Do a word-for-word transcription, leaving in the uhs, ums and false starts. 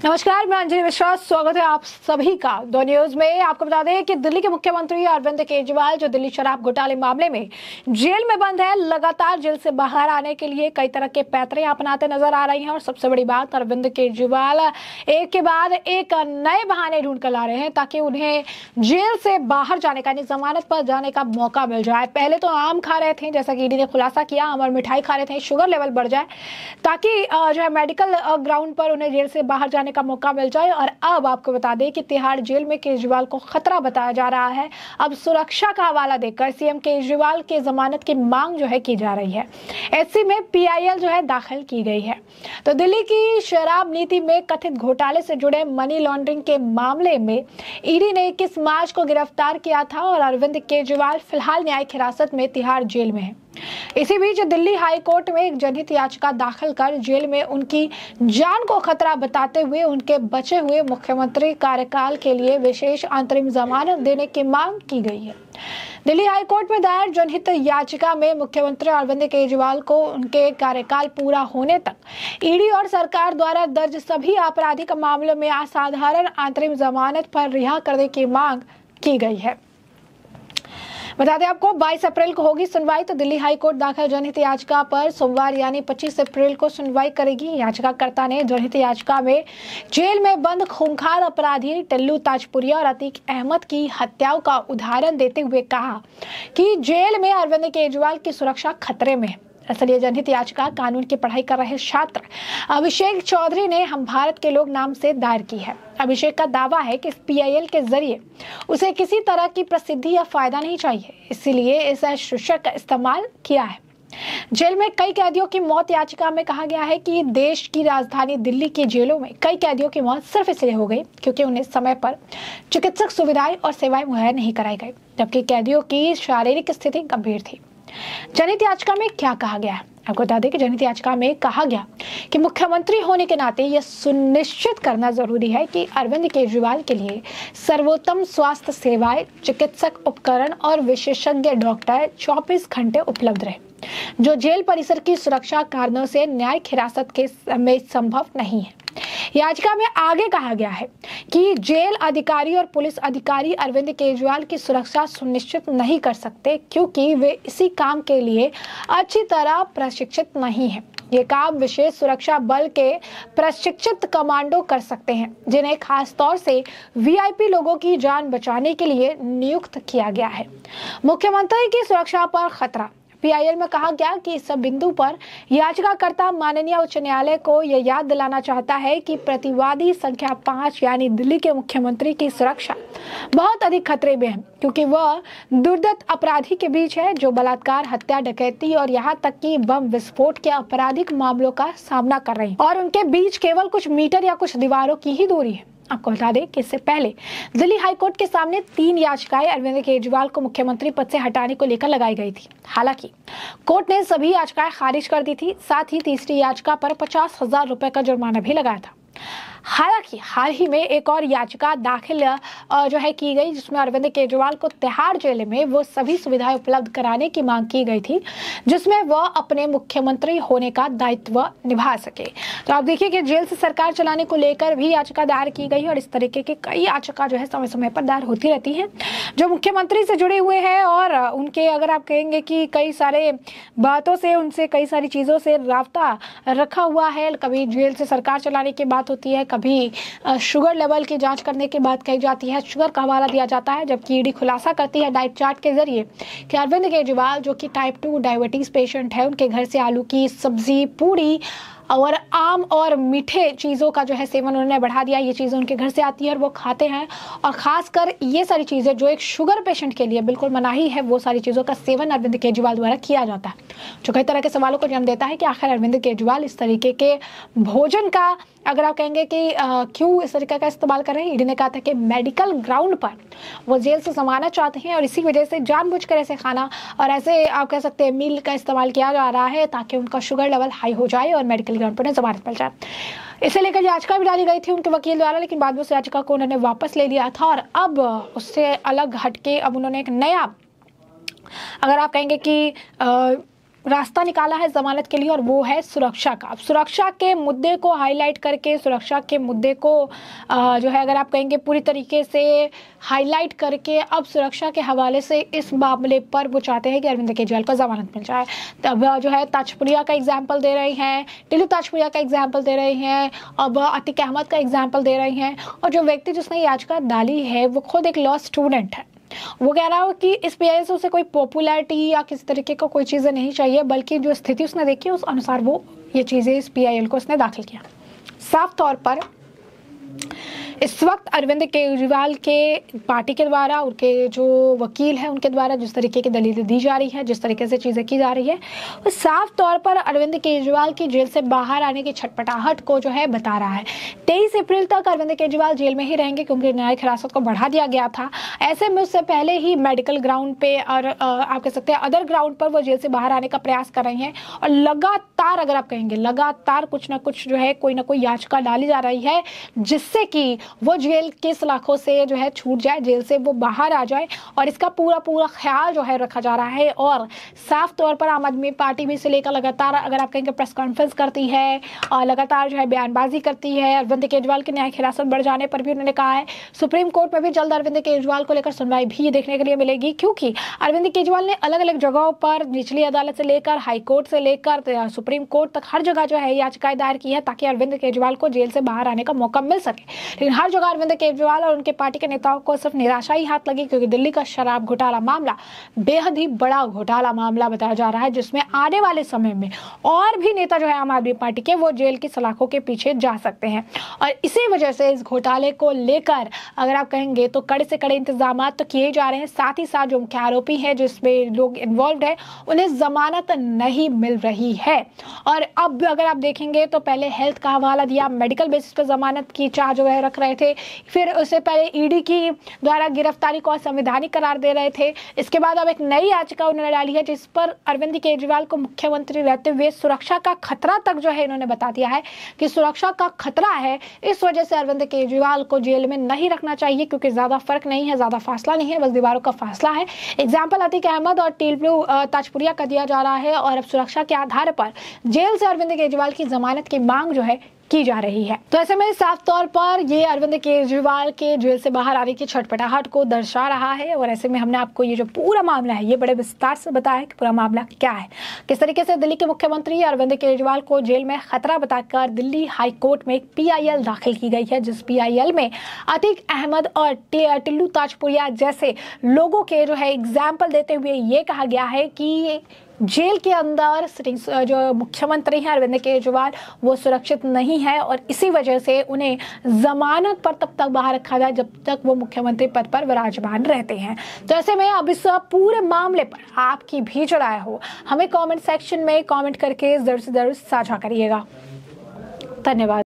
नमस्कार, मैं अंजलि मिश्रा। स्वागत है आप सभी का दो न्यूज में। आपको बता दें कि दिल्ली के मुख्यमंत्री अरविंद केजरीवाल जो दिल्ली शराब घोटाले मामले में जेल में बंद है, लगातार जेल से बाहर आने के लिए कई तरह के पैतरे अपनाते नजर आ रही हैं। और सबसे बड़ी बात, अरविंद केजरीवाल एक के बाद एक नए बहाने ढूंढ कर ला रहे हैं ताकि उन्हें जेल से बाहर जाने का, जमानत पर जाने का मौका मिल जाए। पहले तो आम खा रहे थे, जैसा कि ईडी ने खुलासा किया, आम और मिठाई खा रहे थे, शुगर लेवल बढ़ जाए ताकि जो है मेडिकल ग्राउंड पर उन्हें जेल से बाहर जाने का मौका मिल जाए। और अब आपको बता दें कि तिहाड़ जेल में केजरीवाल को खतरा बताया जा रहा है। अब सुरक्षा का हवाला देकर सीएम केजरीवाल के जमानत की मांग जो है की जा रही है। ऐसे में पीआईएल जो है दाखिल की गई है। तो दिल्ली की शराब नीति में कथित घोटाले से जुड़े मनी लॉन्ड्रिंग के मामले में ईडी ने इक्कीस मार्च को गिरफ्तार किया था और अरविंद केजरीवाल फिलहाल न्यायिक हिरासत में तिहाड़ जेल में है। इसी बीच दिल्ली हाई कोर्ट में एक जनहित याचिका दाखिल कर जेल में उनकी जान को खतरा बताते हुए उनके बचे हुए मुख्यमंत्री कार्यकाल के लिए विशेष अंतरिम जमानत देने की मांग की गई है। दिल्ली हाई कोर्ट में दायर जनहित याचिका में मुख्यमंत्री अरविंद केजरीवाल को उनके कार्यकाल पूरा होने तक ईडी और सरकार द्वारा दर्ज सभी आपराधिक मामलों में असाधारण अंतरिम जमानत पर रिहा करने की मांग की गई है। बता दें आपको, बाईस अप्रैल को होगी सुनवाई। तो दिल्ली हाई कोर्ट दाखिल जनहित याचिका पर सोमवार यानी पच्चीस अप्रैल को सुनवाई करेगी। याचिकाकर्ता ने जनहित याचिका में जेल में बंद खूंखार अपराधी टल्लू ताजपुरिया और अतीक अहमद की हत्याओं का उदाहरण देते हुए कहा कि जेल में अरविंद केजरीवाल की सुरक्षा खतरे में है। दरअसल ये जनहित याचिका कानून की पढ़ाई कर रहे छात्र अभिषेक चौधरी ने हम भारत के लोग नाम से दायर की है। अभिषेक का दावा है कि इस पीआईएल के जरिए उसे किसी तरह की प्रसिद्धि या फायदा नहीं चाहिए, इसीलिए इस शीर्षक का इस्तेमाल किया है। जेल में कई कैदियों की मौत याचिका में कहा गया है कि देश की राजधानी दिल्ली की जेलों में कई कैदियों की मौत सिर्फ इसलिए हो गई क्योंकि उन्हें समय पर चिकित्सक सुविधाएं और सेवाएं मुहैया नहीं कराई गई, जबकि कैदियों की शारीरिक स्थिति गंभीर थी। जनहित याचिका में क्या कहा गया है? आपको बता दें कि जनहित याचिका में कहा गया कि मुख्यमंत्री होने के नाते यह सुनिश्चित करना जरूरी है कि अरविंद केजरीवाल के लिए सर्वोत्तम स्वास्थ्य सेवाएं, चिकित्सक उपकरण और विशेषज्ञ डॉक्टर चौबीस घंटे उपलब्ध रहे, जो जेल परिसर की सुरक्षा कारणों से न्यायिक हिरासत के में संभव नहीं है। याचिका में आगे कहा गया है कि जेल अधिकारी और पुलिस अधिकारी अरविंद केजरीवाल की सुरक्षा सुनिश्चित नहीं कर सकते क्योंकि वे इसी काम के लिए अच्छी तरह प्रशिक्षित नहीं हैं। ये काम विशेष सुरक्षा बल के प्रशिक्षित कमांडो कर सकते हैं, जिन्हें खास तौर से वीआईपी लोगों की जान बचाने के लिए नियुक्त किया गया है। मुख्यमंत्री की सुरक्षा पर खतरा। पीआईएल में कहा गया कि इस बिंदु पर याचिकाकर्ता माननीय उच्च न्यायालय को यह याद दिलाना चाहता है कि प्रतिवादी संख्या पांच यानी दिल्ली के मुख्यमंत्री की सुरक्षा बहुत अधिक खतरे में है क्योंकि वह दुर्दत अपराधी के बीच है जो बलात्कार, हत्या, डकैती और यहाँ तक कि बम विस्फोट के आपराधिक मामलों का सामना कर रहे हैं और उनके बीच केवल कुछ मीटर या कुछ दीवारों की ही दूरी है। आपको बता दें कि इससे पहले दिल्ली हाईकोर्ट के सामने तीन याचिकाएं अरविंद केजरीवाल को मुख्यमंत्री पद से हटाने को लेकर लगाई गई थी। हालांकि कोर्ट ने सभी याचिकाएं खारिज कर दी थी। साथ ही तीसरी याचिका पर पचास हजार रुपए का जुर्माना भी लगाया था। हालांकि हाल ही में एक और याचिका दाखिल जो है की गई जिसमें अरविंद केजरीवाल को तिहाड़ जेल में वो सभी सुविधाएं उपलब्ध कराने की मांग की गई थी जिसमें वह अपने मुख्यमंत्री होने का दायित्व निभा सके। तो आप देखिए कि जेल से सरकार चलाने को लेकर भी याचिका दायर की गई और इस तरीके की कई याचिका जो है समय समय पर दायर होती रहती हैं जो मुख्यमंत्री से जुड़े हुए हैं और उनके, अगर आप कहेंगे कि कई सारे बातों से, उनसे कई सारी चीज़ों से राब्ता रखा हुआ है। कभी जेल से सरकार चलाने की बात होती है, कभी शुगर लेवल की जांच करने की बात कही जाती है, शुगर का हवाला दिया जाता है, जबकि ईडी खुलासा करती है डाइट चार्ट के जरिए कि अरविंद केजरीवाल जो कि टाइप टू डायबिटीज पेशेंट है, उनके घर से आलू की सब्जी, पूड़ी और आम और मीठे चीज़ों का जो है सेवन उन्होंने बढ़ा दिया। ये चीज़ें उनके घर से आती है और वो खाते हैं और ख़ासकर ये सारी चीज़ें जो एक शुगर पेशेंट के लिए बिल्कुल मनाही है, वो सारी चीज़ों का सेवन अरविंद केजरीवाल द्वारा किया जाता है, जो कई तरह के सवालों को जन्म देता है कि आखिर अरविंद केजरीवाल इस तरीके के भोजन का, अगर आप कहेंगे कि आ, क्यों इस तरीके का इस्तेमाल कर रहे हैं। ईडी ने कहा था कि मेडिकल ग्राउंड पर वो जेल से जमाना चाहते हैं और इसी वजह से जानबूझकर ऐसे खाना और ऐसे आप कह सकते हैं मील का इस्तेमाल किया जा रहा है ताकि उनका शुगर लेवल हाई हो जाए और मेडिकल ग्राउंड पर जमानत मिल जाए। इसे लेकर याचिका भी डाली गई थी उनके वकील द्वारा, लेकिन बाद में उस याचिका को उन्होंने वापस ले लिया था और अब उससे अलग हटके अब उन्होंने एक नया, अगर आप कहेंगे कि आ, रास्ता निकाला है जमानत के लिए और वो है सुरक्षा का। सुरक्षा के मुद्दे को हाईलाइट करके, सुरक्षा के मुद्दे को आ, जो है अगर आप कहेंगे पूरी तरीके से हाईलाइट करके अब सुरक्षा के हवाले से इस मामले पर वो चाहते हैं कि अरविंद केजरीवाल को जमानत मिल जाए। तब जो है ताजपुरिया का एग्जाम्पल दे रहे हैं, टिल्लू ताजपुरिया का एग्जाम्पल दे रहे हैं, अब अतीक अहमद का एग्जाम्पल दे रहे हैं। और जो व्यक्ति जिसने याचिका डाली है वो खुद एक लॉ स्टूडेंट है। वो कह रहा हो कि इस पीआईएल से उसे कोई पॉपुलैरिटी या किसी तरीके का कोई चीज़ें नहीं चाहिए, बल्कि जो स्थिति उसने देखी उस अनुसार वो ये चीज़ें इस पीआईएल को उसने दाखिल किया। साफ तौर पर इस वक्त अरविंद केजरीवाल के पार्टी के द्वारा, उनके जो वकील हैं उनके द्वारा जिस तरीके की दलीलें दी जा रही है, जिस तरीके से चीज़ें की जा रही है, वो साफ तौर पर अरविंद केजरीवाल की जेल से बाहर आने की छटपटाहट को जो है बता रहा है। तेईस अप्रैल तक अरविंद केजरीवाल जेल में ही रहेंगे क्योंकि न्यायिक हिरासत को बढ़ा दिया गया था। ऐसे में उससे पहले ही मेडिकल ग्राउंड पे और आप कह सकते हैं अदर ग्राउंड पर वो जेल से बाहर आने का प्रयास कर रही हैं और लगातार, अगर आप कहेंगे लगातार कुछ ना कुछ जो है कोई ना कोई याचिका डाली जा रही है जिससे कि वो जेल के सलाखों से जो है छूट जाए, जेल से वो बाहर आ जाए। और इसका पूरा पूरा ख्याल जो है रखा जा रहा है। और साफ तौर पर आम आदमी पार्टी भी से लेकर लगातार अगर आप कहेंगे प्रेस कॉन्फ्रेंस करती है और लगातार जो है बयानबाजी करती है। अरविंद केजरीवाल की न्यायिक हिरासत बढ़ जाने पर भी उन्होंने कहा है सुप्रीम कोर्ट में भी जल्द अरविंद केजरीवाल को लेकर सुनवाई भी देखने के लिए मिलेगी, क्योंकि अरविंद केजरीवाल ने अलग अलग जगहों पर निचली अदालत से लेकर हाई कोर्ट से लेकर सुप्रीम कोर्ट तक हर जगह जो है याचिकाएं दायर की है ताकि अरविंद केजरीवाल को जेल से बाहर आने का मौका मिल सके। लेकिन हर जगह अरविंद केजरीवाल और उनके पार्टी के नेताओं को सिर्फ निराशा ही हाथ लगी, क्योंकि दिल्ली का शराब घोटाला मामला बेहद ही बड़ा घोटाला मामला बताया जा रहा है, जिसमें आने वाले समय में और भी नेता जो है आम आदमी पार्टी के वो जेल की सलाखों के पीछे जा सकते हैं। और इसी वजह से इस घोटाले को लेकर अगर आप कहेंगे तो कड़े से कड़े इंतजाम तो किए जा रहे हैं। साथ ही साथ जो मुख्य आरोपी है जिसमें लोग इन्वॉल्व है उन्हें जमानत नहीं मिल रही है। और अब अगर आप देखेंगे तो पहले हेल्थ का हवाला दिया, मेडिकल बेसिस पर जमानत की चाह जो है रख रहे थे, फिर उससे पहले ईडी की द्वारा गिरफ्तारी को असंवैधानिक करार दे रहे थे। इसके बाद अब एक नई याचिका उन्होंने डाली है जिस पर अरविंद केजरीवाल को मुख्यमंत्री रहते हुए सुरक्षा का खतरा तक जो है इन्होंने बता दिया है कि सुरक्षा का खतरा है, इस वजह से अरविंद केजरीवाल को जेल में नहीं रखना चाहिए, क्योंकि ज्यादा फर्क नहीं है, ज्यादा फासला नहीं है, बस दीवारों का फासला है। एग्जाम्पल अतीक अहमद और टिल्लू ताजपुरिया का दिया जा रहा है और अब सुरक्षा के आधार पर जेल से अरविंद केजरीवाल की जमानत की मांग जो है की जा रही है। तो ऐसे में साफ तौर पर ये अरविंद केजरीवाल के जेल से बाहर आने की छटपटाहट को दर्शा रहा है। और ऐसे में हमने आपको ये जो पूरा मामला है ये बड़े विस्तार से बताया है कि पूरा मामला क्या है, किस तरीके से दिल्ली के मुख्यमंत्री अरविंद केजरीवाल को जेल में खतरा बताकर दिल्ली हाई कोर्ट में एक पीआईएल दाखिल की गई है, जिस पीआईएल में अतीक अहमद और टिल्लू ताजपुरिया जैसे लोगों के जो है एग्जाम्पल देते हुए ये कहा गया है कि जेल के अंदर जो मुख्यमंत्री हैं अरविंद केजरीवाल वो सुरक्षित नहीं है और इसी वजह से उन्हें जमानत पर तब तक बाहर रखा जाए जब तक वो मुख्यमंत्री पद पर विराजमान रहते हैं। तो ऐसे में अब इस पूरे मामले पर आपकी भी जो राय हो हमें कमेंट सेक्शन में कमेंट करके जरूर से जरूर साझा करिएगा। धन्यवाद।